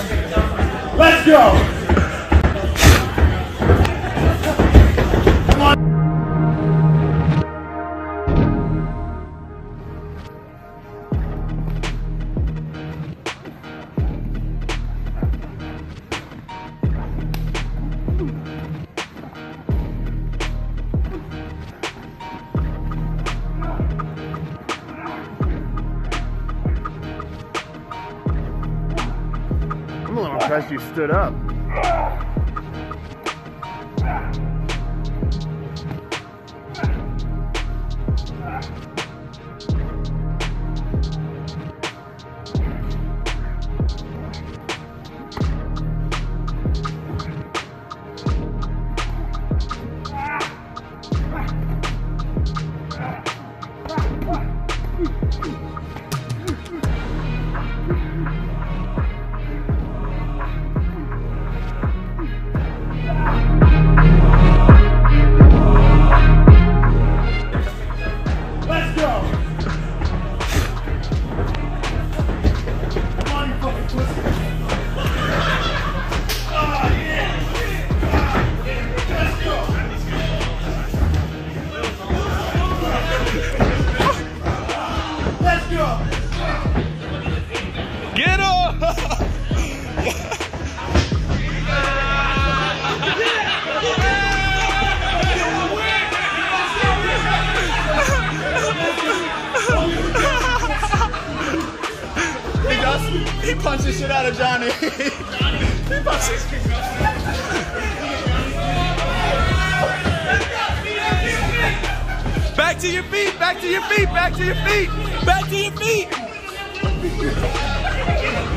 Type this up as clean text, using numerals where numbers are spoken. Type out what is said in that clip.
Let's go. Come on. I'm a little impressed you stood up. Get up! He punched the shit out of Johnny. He punches. Back to your feet, back to your feet, back to your feet, back to your feet.